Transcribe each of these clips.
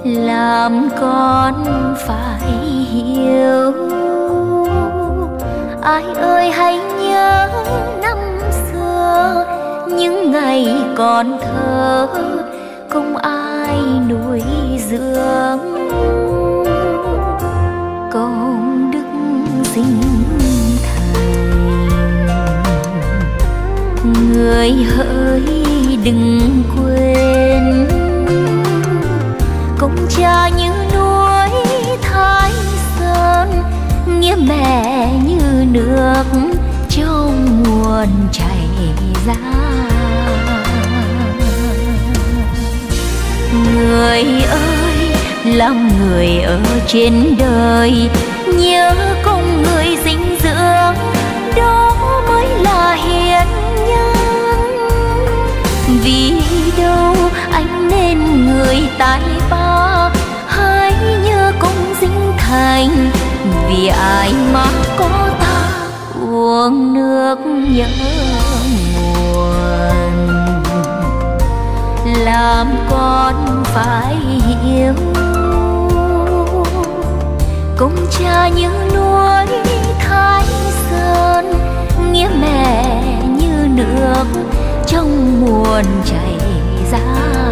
làm con phải hiểu. Ai ơi hãy nhớ năm xưa, những ngày còn thơ không ai nuôi dưỡng. Công đức sinh thành, người hỡi đừng quên. Công cha như núi Thái Sơn, nghĩa mẹ như nước trong nguồn chảy ra. Người ơi, làm người ở trên đời, nhớ công người dinh dưỡng, đó mới là hiền nhân. Vì đâu anh nên người tài ba, hãy nhớ công dinh thành. Vì ai mà có ta uống nước nhớ nguồn. Làm con phải hiểu, công cha như núi Thái Sơn, nghĩa mẹ như nước trong nguồn chảy ra.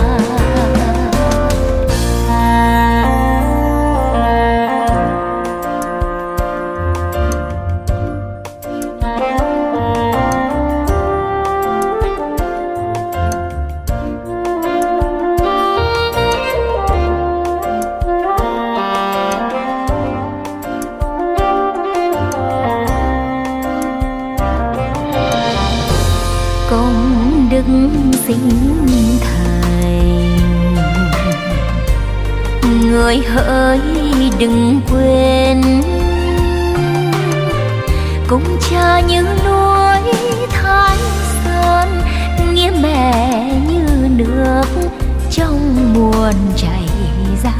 Sinh thành, người hỡi đừng quên. Công cha như núi Thái Sơn, nghĩa mẹ như nước trong nguồn chảy ra.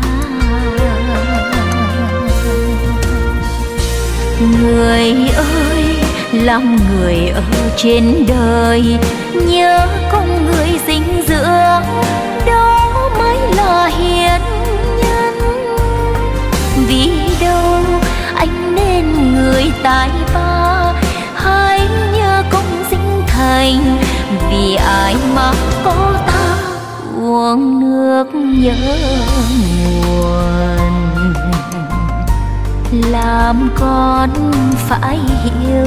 Người ơi, làm người ở trên đời, nhớ công người dinh dưỡng, đó mới là hiền nhân. Vì đâu anh nên người tài ba, hãy nhớ công dinh thành. Vì ai mà có ta uống nước nhớ nguồn. Làm con phải hiểu,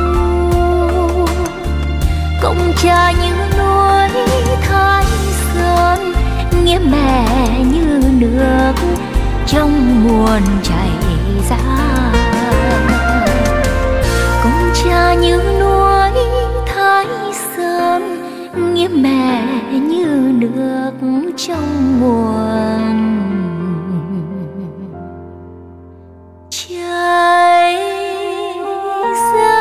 công cha như núi Thái Sơn, nghĩa mẹ như nước trong nguồn chảy ra. Công cha như núi Thái Sơn, nghĩa mẹ như nước trong nguồn chảy ra.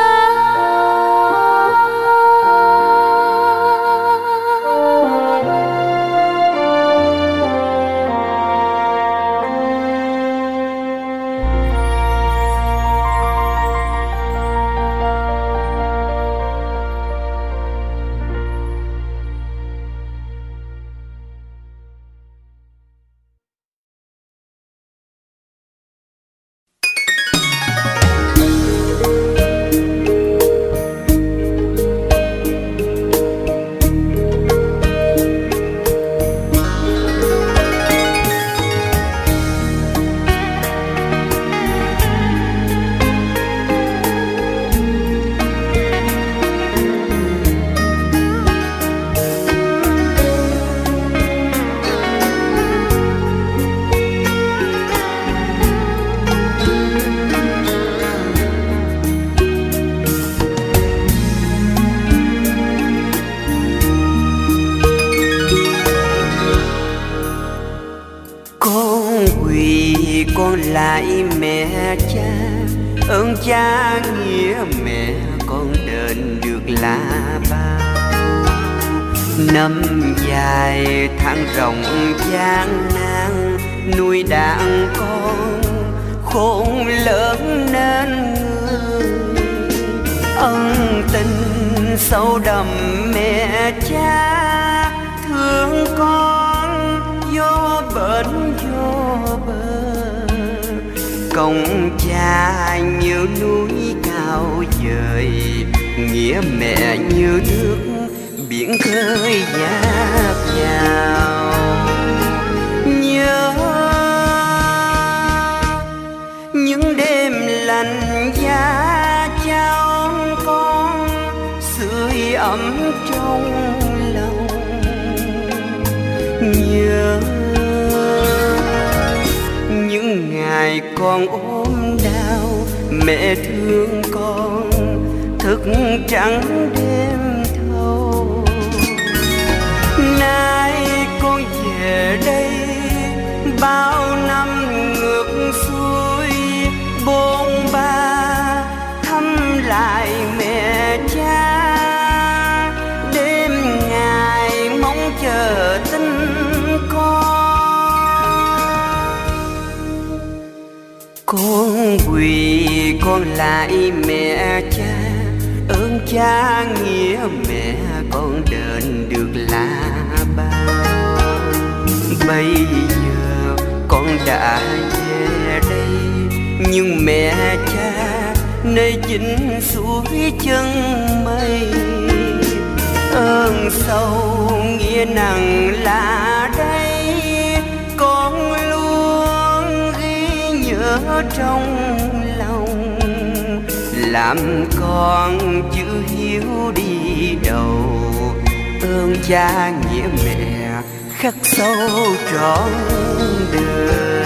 lại mẹ cha, ơn cha nghĩa mẹ con đền được là bao. Năm dài tháng rộng gian nan, nuôi đàn con khôn lớn nên người. Ân tình sâu đậm mẹ cha thương con vô bến vô bờ. Công cha như núi cao vời, nghĩa mẹ như nước biển khơi dạt vào. Nhớ những đêm lạnh giá trao con sưởi ấm trong lòng. Nhớ những ngày con ốm đau, mẹ thương con thức trắng đêm thâu. Nay con về đây bao năm ngược xuôi, bôn ba thăm lại mẹ cha. Đêm ngày mong chờ tin con quỳ con lại mẹ cha. Ơn cha nghĩa mẹ con đền được là bao. Bây giờ con đã về đây, nhưng mẹ cha nơi chính suối chân mây. Ơn sâu nghĩa nặng là đây, con luôn ghi nhớ trong lòng. Làm con chữ hiếu đi đầu, ơn cha nghĩa mẹ khắc sâu trọn đời.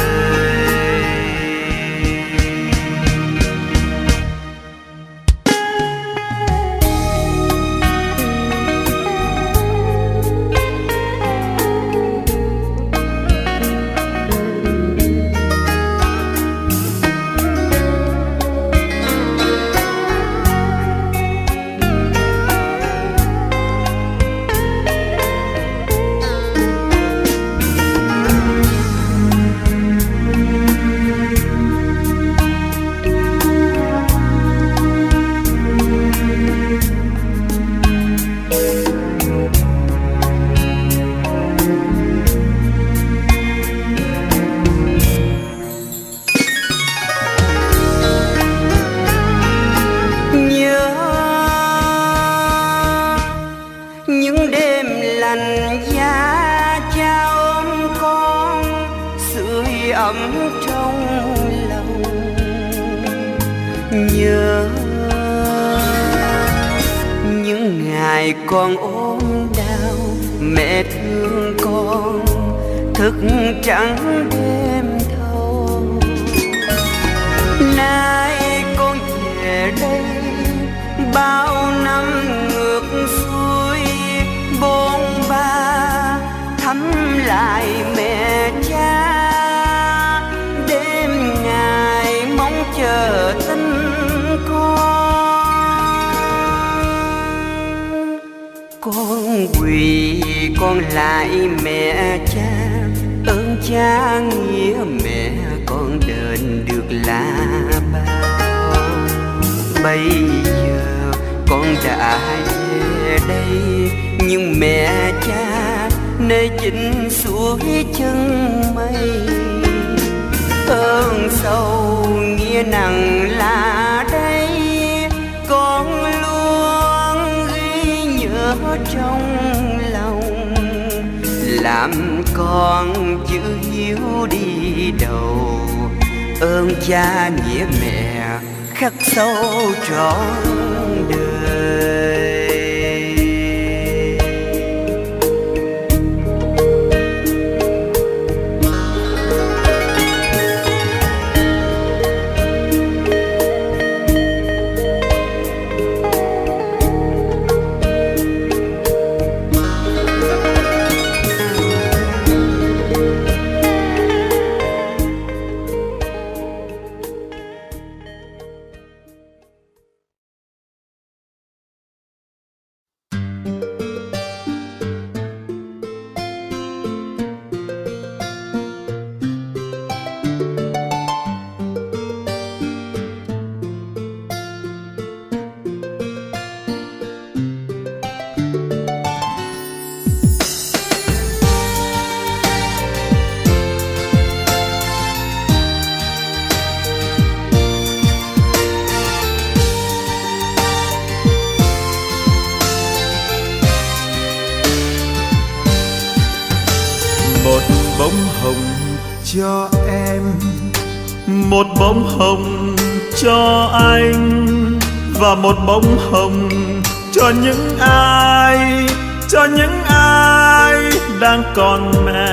Những đêm lạnh giá cha ôm con sưởi ấm trong lòng. Nhớ những ngày con ốm đau, mẹ thương con thức trắng đêm thâu. Nay con về đây bao năm ngược xuôi, bôn ba thăm lại mẹ cha. Đêm ngày mong chờ tin con quỳ con lại mẹ cha. Ơn cha nghĩa mẹ con đền được là bao. Bây giờ con đã về đây, nhưng mẹ cha nơi chính suối chân mây. Ơn sâu nghĩa nặng là đây, con luôn ghi nhớ trong lòng. Làm con chữ hiếu đi đầu, ơn cha nghĩa mẹ khắc sâu trọn đời. cho em, một bông hồng cho anh, và một bông hồng cho những ai, cho những ai đang còn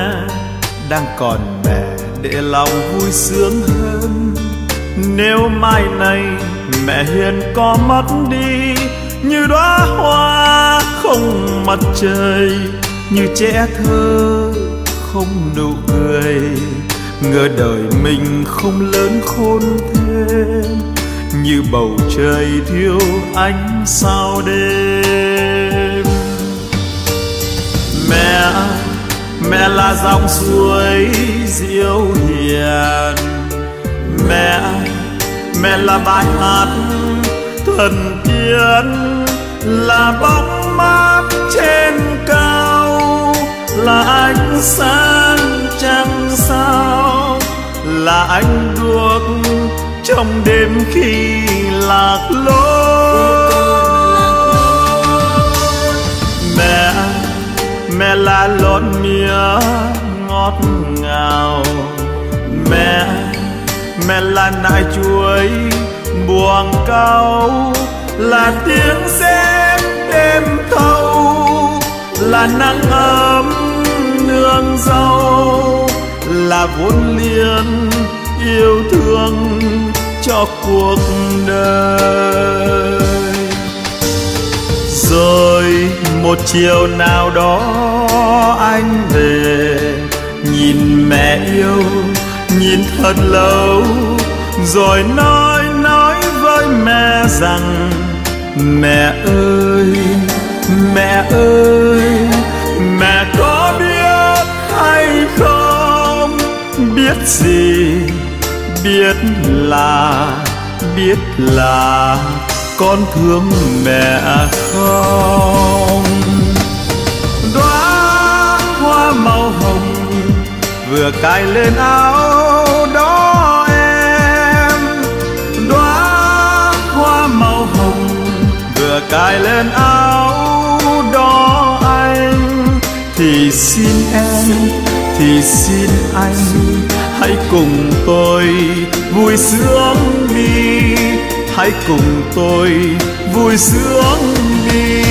mẹ để lòng vui sướng hơn. Nếu mai này mẹ hiền có mất đi, như đóa hoa không mặt trời, như trẻ thơ không nụ cười, ngỡ đời mình không lớn khôn thêm, như bầu trời thiếu ánh sao đêm. Mẹ là dòng suối diệu hiền, mẹ là bài hát thần tiên, là bóng mát trên cao, là ánh sáng trăng sao, là ánh đuốc trong đêm khi lạc lối. Mẹ là lon mía ngọt ngào, mẹ là nải chuối buông cao, là tiếng sét đêm thâu, là nắng ấm nương dâu, là vốn liếng yêu thương cho cuộc đời. Rồi một chiều nào đó anh về, nhìn mẹ yêu, nhìn thật lâu, rồi nói với mẹ rằng: mẹ ơi, mẹ ơi, mẹ có biết hay không? Biết gì? Biết là con thương mẹ không? Đóa hoa màu hồng vừa cài lên áo đó em, đóa hoa màu hồng vừa cài lên áo đó anh, thì xin em, thì xin anh, hãy cùng tôi vui sướng đi, hãy cùng tôi vui sướng đi.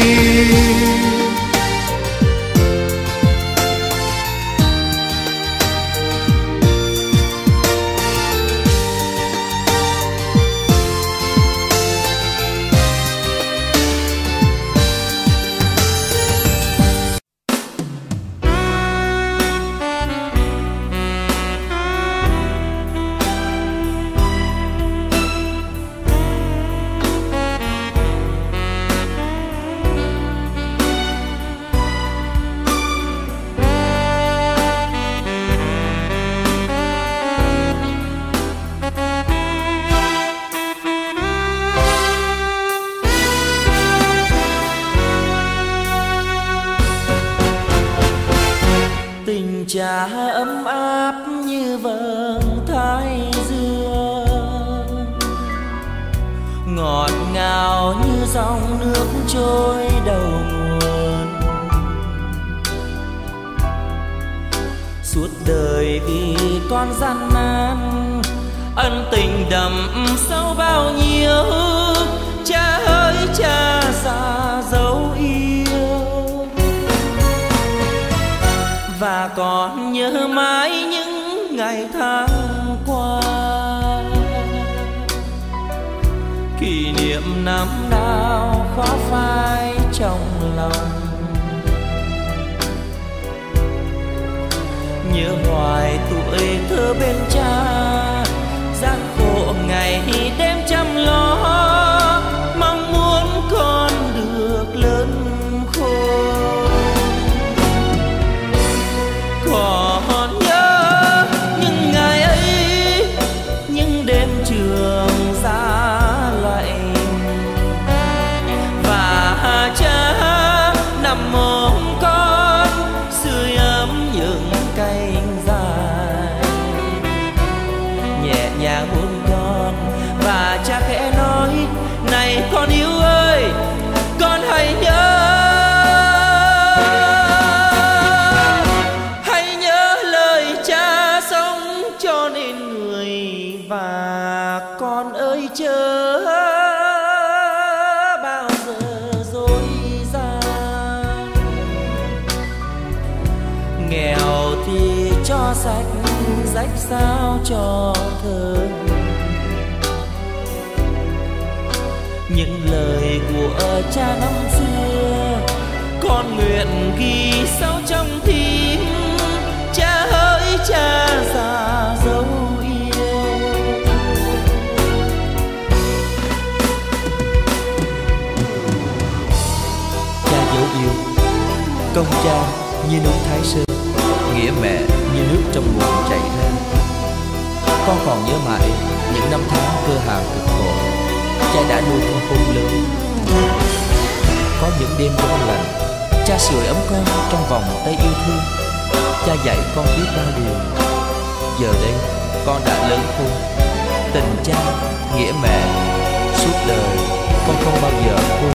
Trà ấm áp như vầng thái dương, ngọt ngào như dòng nước trôi đầu nguồn. Suốt đời vì con gian nan, ân tình đậm sâu bao nhiêu, cha ơi cha già dấu yêu. Và còn nhớ mãi những ngày tháng qua, kỷ niệm năm nào khó phai trong lòng. Nhớ hoài tuổi thơ bên cha, gian khổ ngày đêm chăm lo, mong muốn con được lớn khôn. Còn nhớ những ngày ấy, những đêm trường giá lạnh, và cha nằm ôm con sưởi ấm những cánh dài. chớ bao giờ dối gian. Nghèo thì cho sạch, rách sao cho thơ. Những lời của cha năm xưa con nguyện ghi sâu trong tim. Cha hỡi cha già dấu yêu. Cha dấu yêu, công cha như núi Thái Sơn, nghĩa mẹ như nước trong nguồn chảy ra. Con còn nhớ mãi những năm tháng cơ hàn cực khổ cha đã nuôi con khôn lớn. Có những đêm đông lạnh, cha sưởi ấm con trong vòng tay yêu thương. Cha dạy con biết bao điều. Giờ đây con đã lớn khôn, tình cha, nghĩa mẹ suốt đời con không bao giờ quên.